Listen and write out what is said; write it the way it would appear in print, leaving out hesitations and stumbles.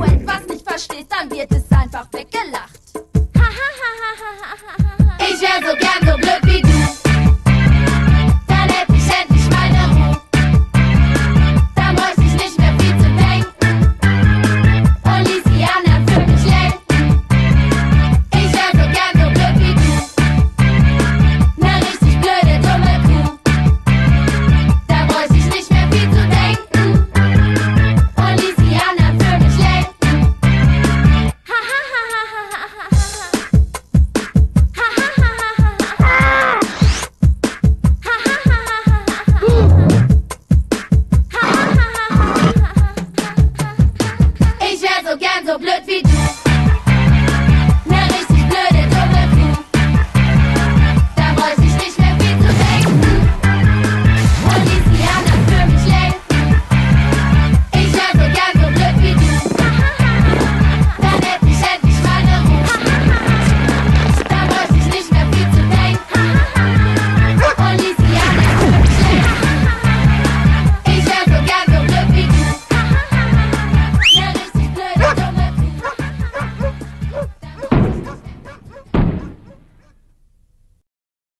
etwas nicht verstehst, dann wird es einfach weggelacht. Ich wär so gern so blöd wie du. Dann hätt ich endlich meine Ruhe. Dann bräuchte ich nicht mehr viel zu denken und ließ die anderen für mich lenken. Ich wär so gern so blöd wie du. Ne richtig blöde, dumme Kuh. Da bräuchte ich nicht mehr viel zu denken und ließ die anderen für mich lenken. Ich wär so gern so blöd wie du.